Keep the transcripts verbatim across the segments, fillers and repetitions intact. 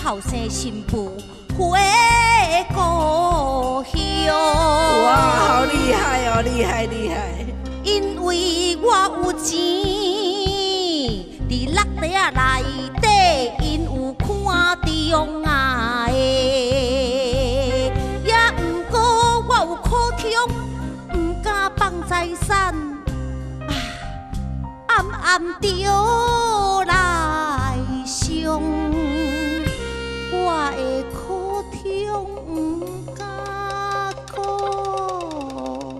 后生新妇回故乡。 哇，好厉害哦，厉害厉害！ 因为我有钱，伫落地啊内底，因有看中爱的，也毋过我有苦痛，毋敢放财产，暗暗着来伤，我的苦痛毋敢讲。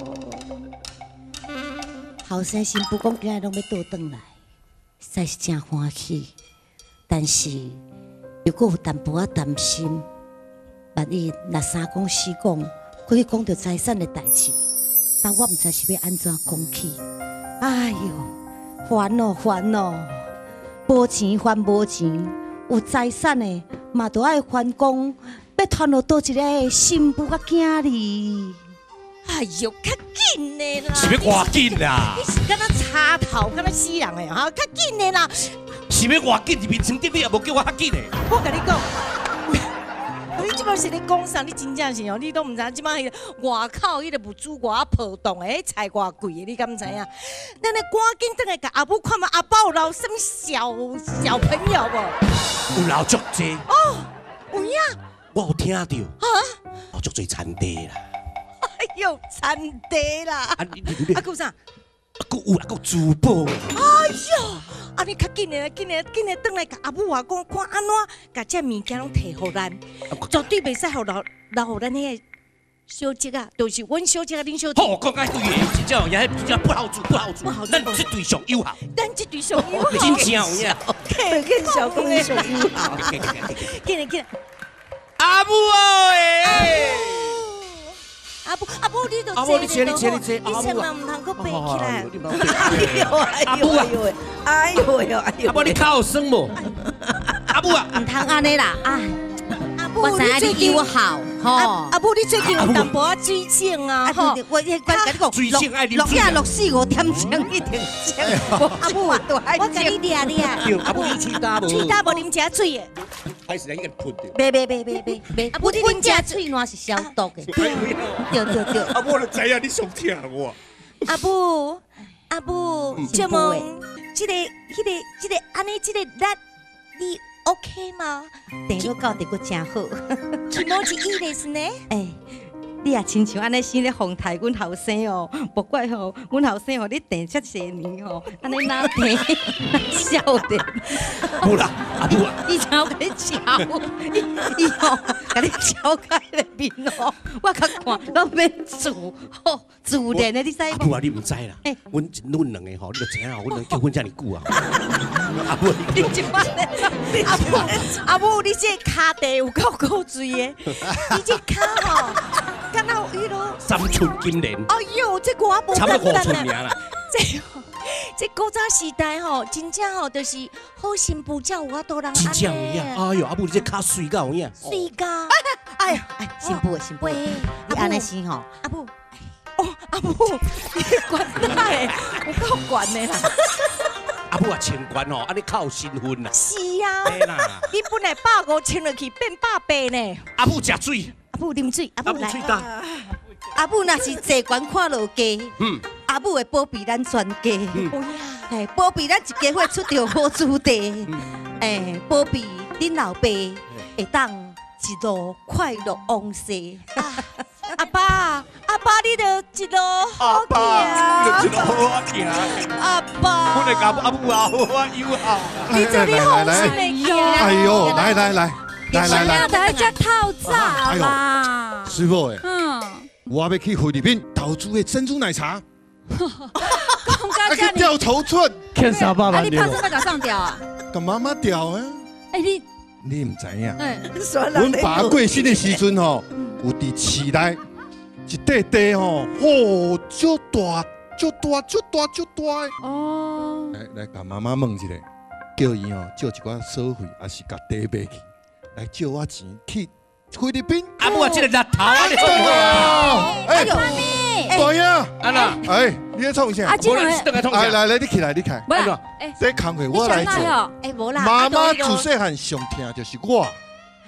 后生新妇讲今日拢要倒转来，实在是真欢喜。但是又搁有淡薄仔担心，万一若三讲四讲，搁去讲到财产的代志，但我毋知是要安怎讲起。哎哟，烦哦烦哦，无钱还无钱，有财产的嘛都爱还讲，要传落倒一个新妇甲囝儿。哎哟，较紧的啦！ 是要偌紧啦？ 你是敢若插头，敢若死人的哈，较紧的啦！ 是要偌紧？入面床顶你也无叫我较紧的。 我甲你讲，你即摆是咧讲啥？你真正是哦，你都毋知即摆迄个外口迄个物资偌暴动的，迄菜偌贵的，你敢知影？咱咧赶紧转来甲阿母看嘛，阿爸有留什么小小朋友无？ 有留足济。 哦，有影？ 我有听到。 啊？ 有足济田地啦。 哎呦，田地啦！ 啊，你你啊，还有啥？ 啊，佫有啊，佫珠宝。 哎呦，啊你较紧的，紧的，紧的，转来甲阿母话讲，看安怎，甲这物件拢摕互咱，绝对袂使互留留互咱迄个小姐啊，就是阮小姐啊，恁小姐。 好，讲解对的，真正也真正不好做，不好做。咱这对上友好。 咱这对上友好。 真正有影。 更小更上友好。 紧的紧的。 阿母哎！ 阿母阿母，你都阿母，你坐，你坐，你坐。 你千万唔通搁爬起来。 哎呦哎呦哎呦哎呦哎呦！ 阿母，你靠生无？阿母啊， 唔通安尼啦啊！我知影你友好，吼。阿母，你最近有淡薄仔水性啊，吼。我我甲你讲， 水性爱啉落水。 夜落四五点钟一定钟。阿母啊，我甲你掠掠。 阿母，你喙干无？ 喙干无啉遮水的。 还是来一个喷的。 别别别别别别！阿母，你啉遮水暖是消毒的。对对对。 阿母，你知影你上听我。 阿母阿母，请问，这个、这个、这个，安尼这个力，你 OK 吗？电脑搞得个真好。気持ちいいですね。哎，你也亲像安尼生咧哄抬阮后生哦，不怪吼，阮后生吼，你电遮侪年吼，安尼哪电笑的。 不啦，阿母啊， 以前我甲你笑，以后甲你笑开咧面哦，我较看拢免自吼自然的，你知无？ 阿母啊，你唔知啦，阮阮两个吼，你就知影吼，阮结婚遮尔久啊。阿母， 你即摆咧，阿母阿母，你这骹地有够古锥的，你这骹吼，敢若有迄落三寸金莲。 哎呦，这我无差不多五寸尔啦。 这这古早时代吼，真正吼，就是好新妇才有法度人安尼。 真正有影，哎呦，阿母你这骹水到有影。 水噶，哎呀，哎，新妇新妇，你安尼生吼，阿母，哦，阿母，你管大的，有够管的啦。 阿母啊，清官哦，安尼较有身份啦。 是啊， 嘿啦， 你本来百五称落去变百八呢。 阿母食水， 阿母啉水，阿母来。 水大。 阿母若是坐悬看落家， 嗯， 阿母会保庇咱全家。 嗯， 哎，保庇咱一家伙出着好子弟。哎，保庇恁老爸会当一路快乐往西。阿爸，阿爸，你着一路好行。 阿爸，你就一路好行。 阿爸， 我来甲阿母啊，好啊，友好。 你这里好心的行。 哎呦，来来来，来来来， 来只透早啦。 师傅诶， 嗯， 我要去菲律宾投资的珍珠奶茶， 讲去掉头寸， 欠三百啊， 万对无？ 你拍什么甲上吊啊？ 甲妈妈掉啊！ 哎，你你唔知影？ 哎， 阮爸过身的时阵吼，有伫市内一块地吼，哦，足大、足大、足大、足大的。 哦， 来来，甲妈妈问一下，叫伊吼借一寡所费，还是甲地卖去，来借我钱去菲律宾。 阿母啊，这个日头啊，你创啥？ 哎，大爷， 安娜， 哎，你在创啥？ 啊，这两个， 来来来，你起来，你起来。 不是，哎， 这工课我来做。 哎，无啦。 妈妈自细汉上听就是我，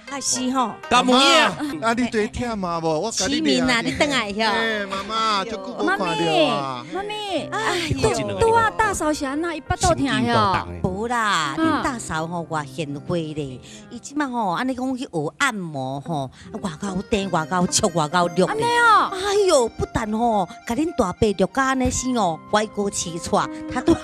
还是吼， 干母呀！ 啊，你最忝嘛无？我甲你启明啊，你等下哟。 哎，妈妈，足久无妈看到咪啊。， 妈咪， 哎哎， 呦， 拄啊大嫂是安那，伊巴肚疼哟。 无啦， 嗯恁大嫂吼偌贤惠咧，伊即马吼安尼讲去学按摩吼，外高低、外高粗、外高绿安尼咧。 哦， 哎哟，不但吼，甲恁大伯绿甲安尼生哦，歪高起出，他都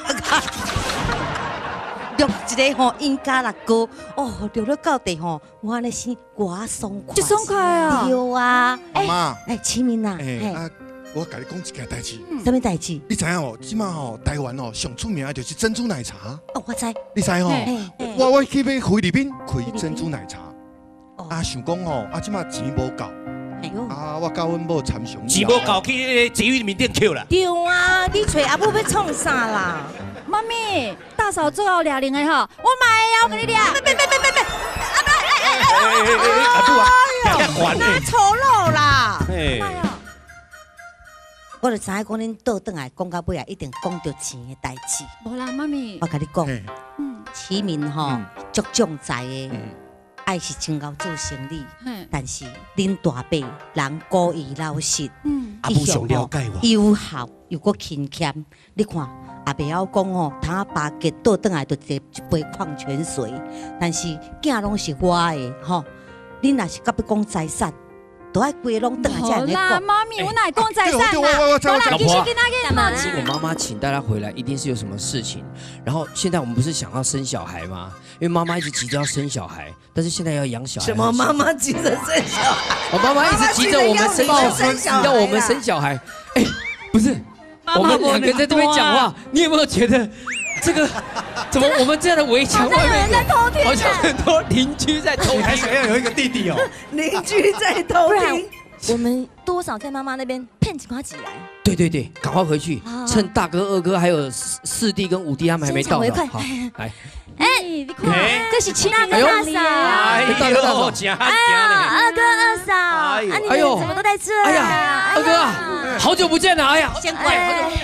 绿一个吼应加六高，哦，绿了到地吼，我安尼生寡爽快。 就爽快啊！ 对啊， 妈妈， 哎，启明啊， 哎嘿， 啊，我甲你讲一件代志， 什么代志？ 你知影哦？即马吼台湾哦上出名的就是珍珠奶茶， 哦，我知， 你知吼？ 嘿嘿我我去要菲律宾开珍珠奶茶， 哦啊想讲吼，啊即马钱无够， 哎呦， 啊我甲阮某参详， 钱无够去捷运面店扣啦。 对啊，你找阿母要创啥啦？ 妈咪，大嫂最后俩零的吼，我买呀，我给你俩。别别别别别！ 哎哎哎，阿母啊，遐悬拿嘞。 丑陋啦！ 哎， 妈呀！ 我就知影讲恁倒转来讲到尾啊，一定讲到钱的代志。 无啦，妈咪我，甲你讲， 嘿嗯启明吼嗯足重在的， 嗯， 爱是真够做生意， 嘿， 但是恁大伯人故意老实， 嗯， 阿母上了解我。 有效又搁勤俭。你看阿伯晓讲吼，通啊巴结倒转来就一一杯矿泉水，但是囝拢是我的吼。恁若是甲要讲财产，都爱规个拢转来才好啦， 会讲。 妈咪，我哪会讲财产对我我我啦？好啦， 知我知其实跟他给冒是气。 我妈妈请大家回来，一定是有什么事情。然后现在我们不是想要生小孩吗？因为妈妈一直急着要生小孩，但是现在要养小孩。 什么妈？妈急着生小孩？ 我妈妈一直急着我们生小妈妈急着要你孩生小孩，啦要我们生小孩。哎，不是，我们两个在这边讲话，你有没有觉得这个怎么我们这样的围墙外面在偷听好像很多邻居在偷还听？ 想要有一个弟弟哦。 邻居在偷不然听。 我们多少在妈妈那边骗几块起来， 对对对，赶快回去， 啊趁大哥、二哥还有四四弟跟五弟他们还没到呢。 先抢为快好，来， 哎，你看哎， 这是亲大哥民的大嫂， 哎呦，真哎呀，二哥二嫂，啊，你哎呦们怎么都在这？ 哎呀，二哥啊，好久不见了，哎呀， 先过来，好久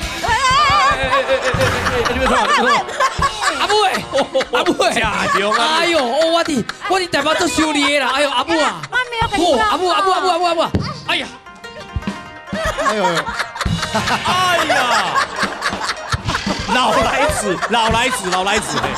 你们说，你们说， 阿母哎，阿母哎， 假熊啊！ 哎呦，哦我的我的台北做修理的啦，哎呦，阿母啊， 妈咪要给你哦，阿母阿母阿母阿母阿母，哎呀， 哎呦， 哎呀，老来子，老来子，老来子嘞！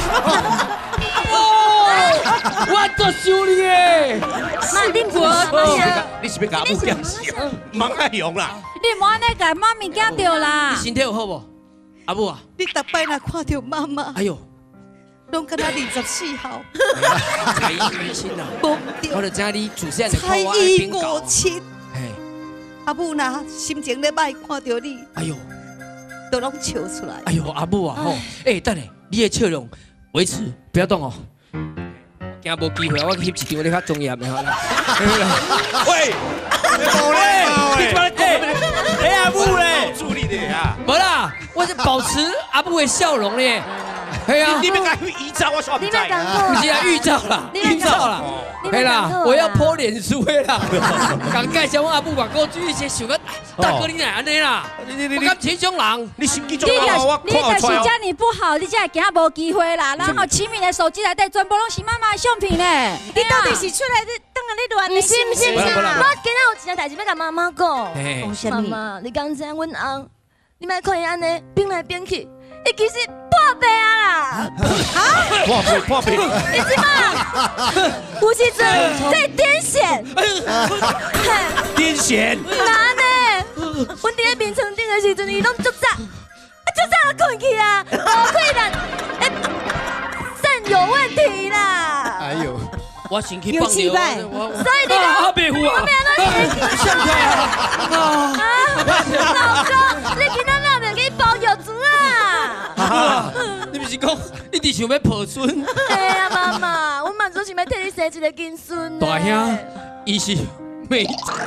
哦，我做修理的， 妈，你不妈呀？ 你是不是给阿母变死？忙爱用啦！ 你莫安尼给妈咪惊到啦你。身体有好不？阿母啊， 你逐摆若看到妈妈， 哎呦， 拢敢若二十四号， 才艺明星啊， 无我对， 就知你主线的才口啊艺冰搞五，七。 嘿， 阿母若心情咧歹，看到你， 哎呦。 都拢笑出来。 哎呦，阿母啊，吼，哎，等下，你的笑容维持，不要动哦。惊无机会，我翕一张你较专业的好啦。 喂，冇嘞，你怎么讲？哎阿母嘞，助力的呀！ 无啦，我是保持阿母的笑容咧。系啊， 你们该去遗照，我说你不在。 们讲过不是啊，预兆啦， 你们预兆啦。 你嘿啦们讲过， 我要破脸书的啦。讲介绍我阿母嘛，过去一些想个大哥你哪安尼啦？ 你你我敢这种人。 你心机你重要，我就是你看出来哦。 就是遮尼不好，你才会惊无机会啦。然后启明的手机内底全部拢是妈妈的相片呢。 你到底是出来你等下你乱不是不是不是， 不啦不啦我今仔有一件代志要甲妈妈讲。 嘿讲什么？ 妈妈，你刚才阮翁，你莫看伊安尼变来变去，伊其实破病啊啦！ 破皮破皮， 你知嘛？有时阵在癫痫，嘿癫痫。 哪呢？阮伫咧眠床顶的时阵，伊拢足早，啊足早就困去啊，无可能，诶，肾有问题啦。 哎呦， 我先去放尿，我我所以你讲阿伯父啊，上台啊！ 啊，老公，你今仔哪袂去包药珠啊？ 啊！你不是讲一直想要抱孙？ 哎呀，妈妈，我满足想要替你生一个金孙呢。 大兄，伊是妹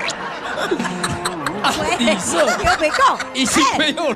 啊，李色， 有没讲？ 已经没有了。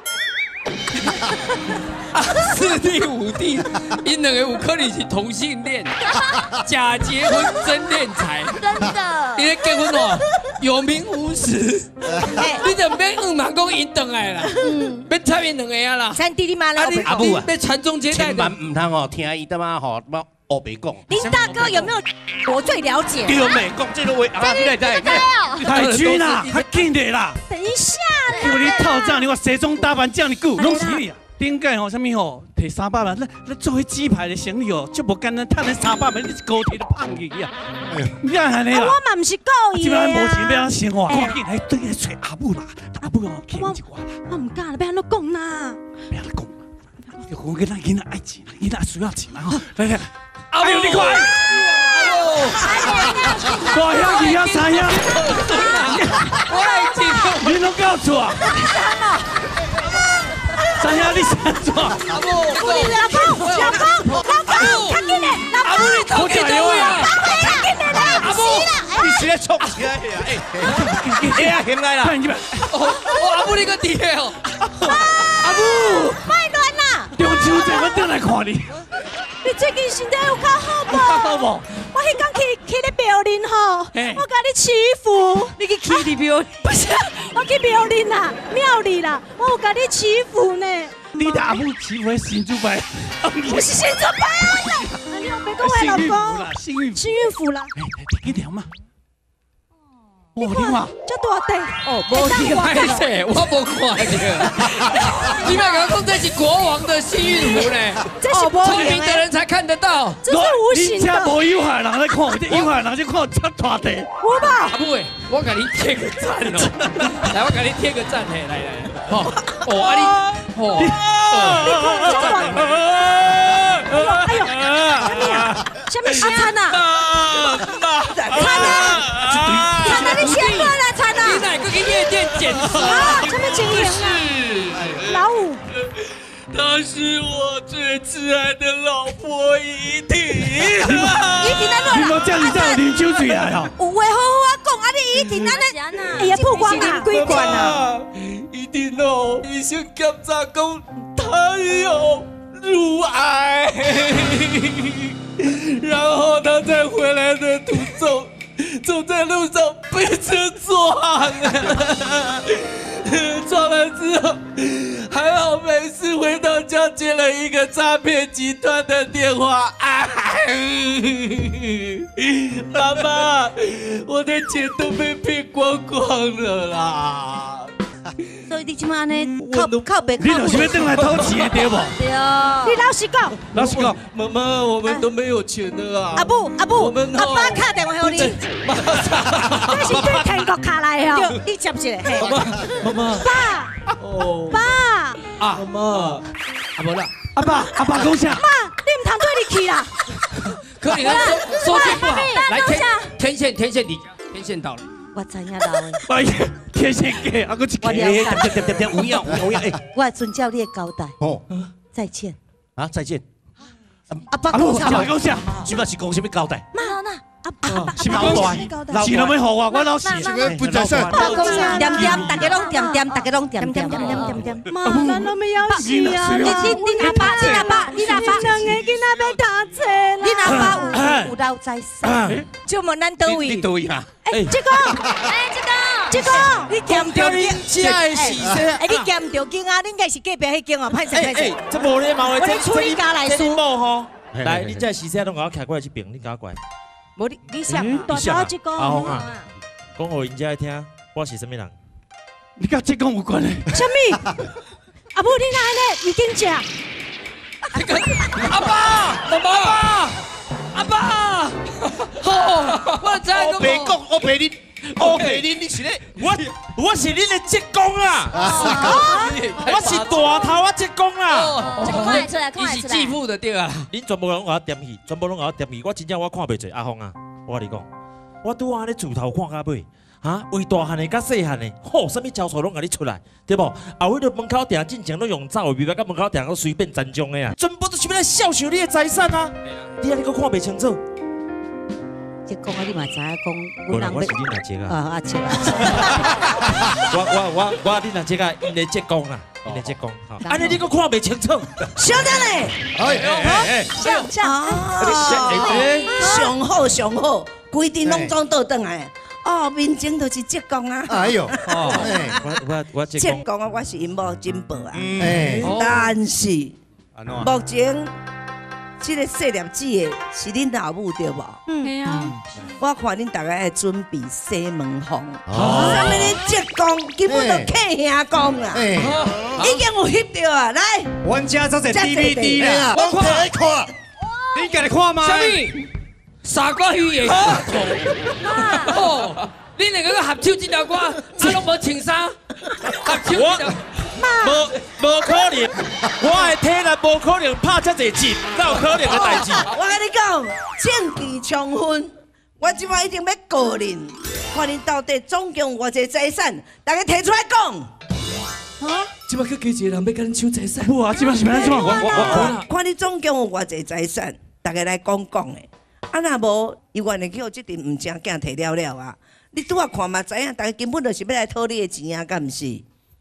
啊，四弟五弟，因两个有可能是同性恋，假结婚真敛财。 真的。 你咧结婚哦，有名无实，你就免五万讲因回来啦，免插因两个啊啦。 咱弟弟妈啦， 阿母啊要传宗接代千万的。 唔通哦，听伊他妈吼， 我没讲。 林大哥有没有？我最了解。 叫没讲这个话啊，你来来， 太君啦，较紧的啦。 等一下叫你套账，你话西装打扮这样久，拢是你啊。顶届吼，啥物吼，摕三百万，咱咱做迄鸡排的生意哦，就无简单，趁咱三百万，你一高铁都胖去啊！你安安尼啦？ 我嘛唔是故意即摆的啊。 无钱要安生活，赶紧来对来找阿母啦，阿母哦，欠一我啦。 我唔敢，要安怎讲啦？ 不要来讲，要讲给咱囡仔爱钱，囡仔需要钱嘛吼。来来，阿母你快！大兄二兄三兄， 我来接你拢搞错啊！三兄，你先做。 阿母， 老公，老公，老公，赶紧的，老阿母你头给我呀！ 赶紧的啦！ 阿母， 你是咧创起来呀？哎，哎呀，醒来啦！ 看你们， 哦，阿母你个爹哦！ 阿母， 卖卵啦！ 中秋节我等来看你。 你最近身体有较好无？ 好无？ 我迄天去去咧庙林吼，我甲你祈福。 你去去里庙？ 不是，我去庙林啦，庙里啦，我有甲你祈福呢。 你的阿母欺负新主白， 不是新主白啊！你有没讲我老公？ 幸运幸运福啦！ 哎，一条嘛。哇，你看， 这大地哦，无听拍摄，我无看到。你们刚讲这是国王的幸运符呢？ 这是聪明的人才看得到。 这是无形你的。 无有害人在看，这有害人就看这大地。 我吧， 阿母诶，我给你贴个赞哦！来，我给你贴个赞嘿，来来，哦哦，啊你，哦哦，哎呦，什么呀？什么声啊？惨啊！惨啊！你先过来，惨啊！ 你哪个去夜店捡尸啊？什么情形啊？老五， 她是我最挚爱的老婆怡婷。 怡婷在哪？ 你莫这样子在啉酒醉来哦。 有话好好讲，啊你怡婷安尼，哎呀曝光啊，几罐啊？ 怡婷哦，医生检查讲她有乳癌，然后她在回来的途中。走在路上被车撞了，撞了之后还好没事，回到家接了一个诈骗集团的电话。哎，妈妈，我的钱都被骗光光了啦！ 所以你即马安尼靠靠北靠。 你就是要等来偷钱的对不？ 对啊。 你老实讲， 老实讲， 妈妈，我们都没有钱的啊。 阿母阿母， 阿爸打电话给你。 这是对天国卡来的哦。 你接一下，嘿。 妈妈。 爸， 哦。 爸。 啊，妈妈。啊，无啦。 阿爸阿爸讲啥？ 妈，你唔通对你去啦。 可你的收收件不好，来天天线天线你天线到了。 我知影老的。 哎呀，天线给，啊，个一我了解。 点点点点，有影有影，哎， 我遵照你的交代。 哦， 再见。 啊，再见。 阿爸阿母讲啥？ 讲讲啥？ 即摆是讲什么交代？ 妈，那阿阿爸是老大，钱都没好我，我老是。 不在身。 爸讲啥？ 点点，大家拢点点，大家拢点点。 妈，咱都没要死啊！ 你你你阿爸，你阿爸，你阿爸， 两个囡仔要读册啦。 你阿爸有有老在世，就问咱倒位。 你倒位啊？ 哎，这个，哎，这个，这个， 你兼着你家的喜事。 哎，你兼着囡仔，你应该是隔壁迄间哦，歹势歹势。 这无礼貌的， 我咧处理家内事。 某吼，来，你这喜事拢甲我徛过来这边，你甲我过来。 无你你想大头这个。 阿红啊，讲互人家听，我是什么人？ 你甲这讲有关系？ 什么？阿母，你哪安尼？已经食。 阿爸，妈妈，阿爸，好，我知我陪讲，我陪你，我陪你，你是咧， 我我是恁的职工啊，我是大头啊职工啊。 看得出来，看得出来。 你是继父的对啊。 恁全部拢甲我点戏，全部拢甲我点戏，我真正我看袂做。阿峰啊，我跟你讲，我拄安尼自头看到尾。哈，为大汉的甲细汉的，吼，什么招数拢甲你出来，对不？后尾伫门口定进前拢用走的，袂甲门口定个随便占中的啊，全部都是要来笑笑你的财产啊！你安尼佫看袂清楚？ 即讲啊，你嘛知影讲， 无啦，我是恁阿姐啊， 啊。 阿姐啊。 我我我我恁阿姐啊，因的职工啦，因的职工。安尼你佫看袂清楚？ 小等嘞， 哎哎哎， 像像。 上好上好，规定拢装倒转来。哦，面前就是职工啊！ 哎呦， 哦，我我我职职工。 工啊，我是因某金宝啊。 哎， 但是目前这个细粒子的是恁老母对无？ 嗯，系啊。 我看恁大家爱准备西门风，啥物恁浙江根本都客兄讲啦，已经有翕到啊！来， 阮家做者 D V D 啦， 我看看，你家己看吗？ 啥物？傻瓜鱼也下头。哦，恁两个合唱这条歌，啊拢无穿衫，合唱这条。 无无可能，我的体力无可能拍遮济集，哪有可能的代志？ 我跟你讲，证据充分，我即摆一定要告恁，看恁到底总共有偌济财产，大家提出来讲。 啊！即摆去几一个人要跟恁抢财产？ 哇！即摆是要安怎？我我我看你总共有偌济财产，大家来讲讲的。啊，若无，伊愿意去互即阵毋正囝摕了了啊！你拄啊看嘛知影，大家根本就是要来讨你的钱啊，敢毋是？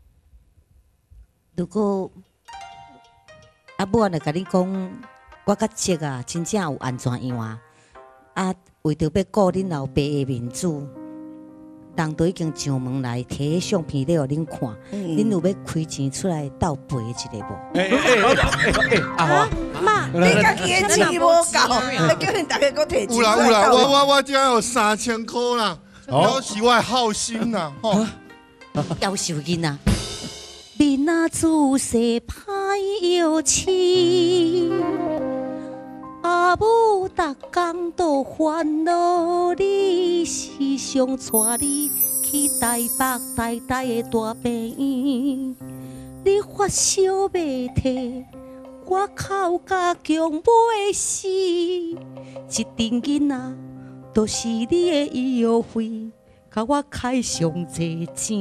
如果阿母就甲你讲，我甲姐啊，真正有安怎样啊？啊，为着要顾恁老爸的面子，人都已经上门来摕相片咧，互恁看。恁有要开钱出来斗赔一个无？ 哎哎哎，阿华， 妈，你家己的钱无够，叫恁大家搁摕钱出来。 有啦有啦，我我我遮有三千箍啦，表示我的孝心啦，吼。 夭寿囡仔。面啊，自细歹摇饲，阿母逐工都烦恼你，时常带你去台北大大的大病院，你发烧要退，我哭甲强要死，一阵囡仔都是你的医药费。甲我开上济钱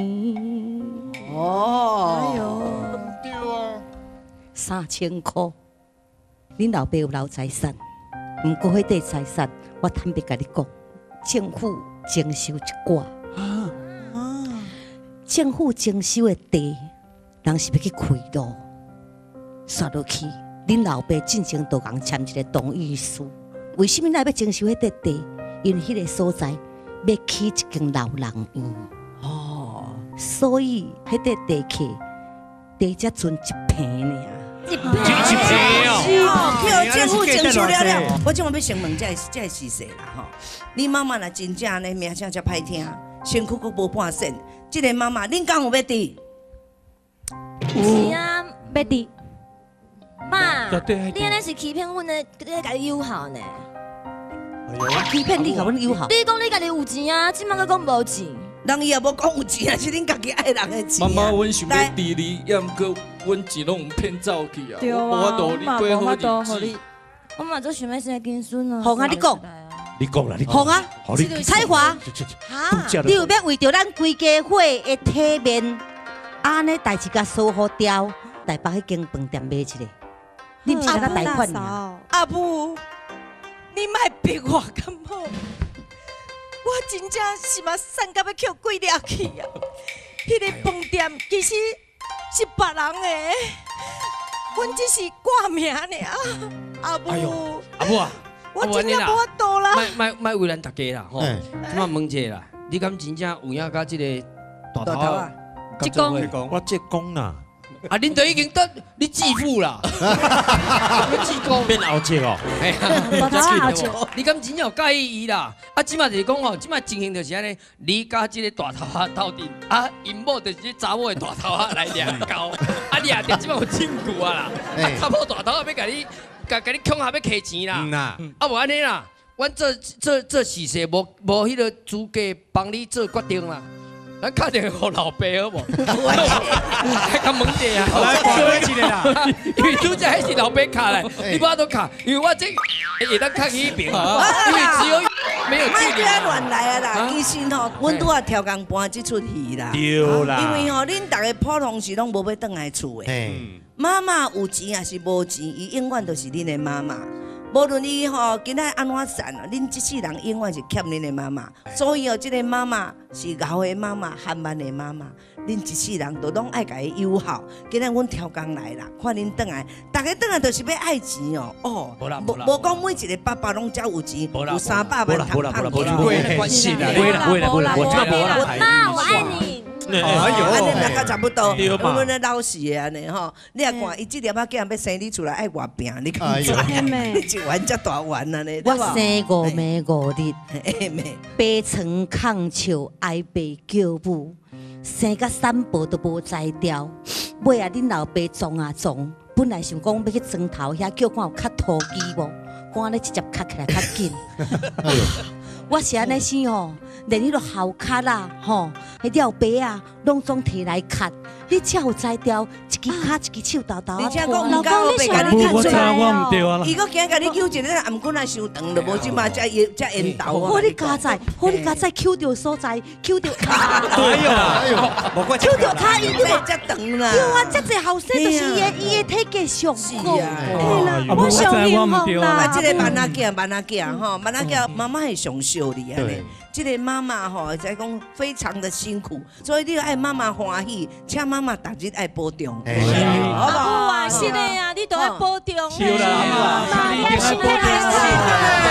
哦，哎呦， 对啊， 三千箍，恁老爸有留财产，毋过迄块财产，我坦白甲你讲，政府征收一寡，啊啊，政府征收的地，人是要去开路，刷落去，恁老爸进前都共签一个同意书，为什么咱要征收迄块地？因为迄个所在。要起一间老人院哦，所以迄块地契地才存一平尔， 一平哦， 去互政府征收了了。我今晚要先问这这事实啦吼，你妈妈若真正安尼名声遮歹听，身躯佫无半身，这个妈妈恁敢有要治？ 是啊，要治。妈，你安尼是欺骗阮的，你家己友好呢？ 欺骗你，甲阮友好。 你讲你家己有钱啊，即摆佫讲无钱。 人伊也无讲有钱啊，是恁家己爱人的钱。 妈妈，阮想要治你，也毋过阮钱拢骗走去啊。 对啊，妈无法度互你。 我嘛做想要生囡孙啊。 红啊，你讲。 你讲啦，你讲。 红啊，彩华，你有要为着咱规家伙的体面，安尼代志甲疏忽掉，台北迄间饭店买一个，你毋是敢若贷款尔？ 阿母。你莫逼我敢好？我真正是嘛散到要捡鬼掠去啊！迄个饭店其实是别人的，阮只是挂名尔。阿母， 阿母啊， 我真正无法度啦。 莫莫莫为难大家啦吼！即摆问者啦，你敢真正有影甲即个大头啊？ 即讲我即讲啦。 啊！恁都已经得你继父啦，你继公变后姐哦， 哎呀，大头后姐，你敢真有介意伊啦？啊，即马就是讲吼，即马情形就是安尼，你甲即个大头仔斗阵，啊，因某就是查某的大头仔来掠交，啊，掠着即马有证据啊啦，啊，查某大头仔要甲你，甲甲你恐吓要摕钱啦，啊，无安尼啦，阮做做做事实无无迄个资格帮你做决定啦。咱打电话给老爸好无？还敢问者啊？ 来，过一个啦。 因为拄则迄是老爸卡嘞，你无都卡，因为我这会当卡去迄边，因为只有没有距离。 莫乱来啊啦！其实吼，阮拄啊超工搬即出戏啦。 对啦。 因为吼，恁大家普通是拢无要转来厝的。妈妈有钱也是无钱，伊永远都是恁的妈妈。无论伊吼今仔安怎散哦，恁即世人永远是欠恁的妈妈。所以哦，即个妈妈是敖的妈妈，汉慢的妈妈。恁一世人都拢爱甲伊友好。今仔阮超工来啦，看恁转来，大家转来都是要爱钱哦。哦，无无讲每一个爸爸拢遮有钱，有三百万通通。 不啦不啦不啦，关系啦，不啦不啦不啦，我这无啦。 妈，我爱你。 哎呦， 安尼大家差不多， 对嘛我们的老死的安尼吼，你也看伊这粒仔囝要生你出来爱偌拼，你看哎呦你一丸才大丸安尼， 我生五暝五日， 嘿妹， 悲床抗笑哀爸叫母，生甲三宝都无才调。尾啊，恁老爸撞啊撞，本来想讲要去砖头遐叫看有较土机无，看咧直接卡起来较紧。我是安尼想吼，连迄个校卡啦，吼，迄吊杯啊，拢总摕来卡。你才有才调，一支卡一支手豆豆啊而且拖。 讲唔敢我甲你我知我唔对啊啦。 伊个惊甲你揪一个暗棍啊，伤长就无即嘛，才才烟头啊。 好你加载，好你加载，Q 到所在，Q 到卡。 哎呦哎呦，无怪抽到卡伊你话才长啦。 对啊，遮济后生就是伊的伊的体格上好。 是啊嘿啦， 我知我唔对啊， 啊。 即个慢仔囝，慢仔囝吼，慢仔囝妈妈会上笑你安尼。即个妈妈吼，在讲非常的辛苦，所以你要爱妈妈欢喜，请妈妈逐日爱保重，好不好？ 哇，是的啊，你都要保重。 是啦，妈妈，身体健康，